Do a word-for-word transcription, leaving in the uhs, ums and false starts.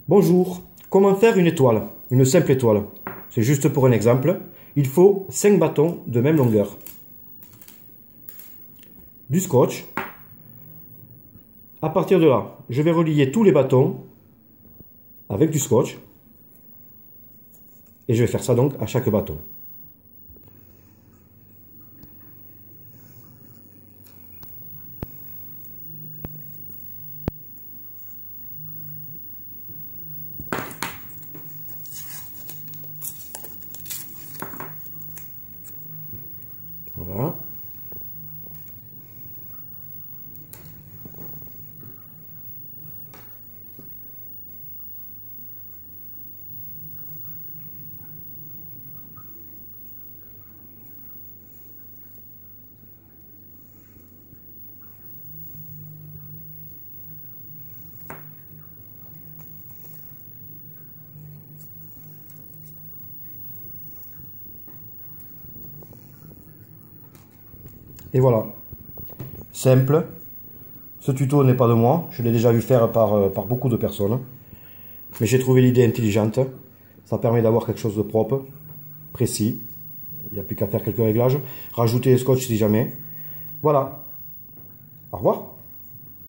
Bonjour, comment faire une étoile, une simple étoile? C'est juste pour un exemple. Il faut cinq bâtons de même longueur. Du scotch. À partir de là, je vais relier tous les bâtons avec du scotch. Et je vais faire ça donc à chaque bâton. Voilà. Et voilà, simple. Ce tuto n'est pas de moi, je l'ai déjà vu faire par, par beaucoup de personnes. Mais j'ai trouvé l'idée intelligente. Ça permet d'avoir quelque chose de propre, précis. Il n'y a plus qu'à faire quelques réglages. Rajouter le scotch si jamais. Voilà. Au revoir.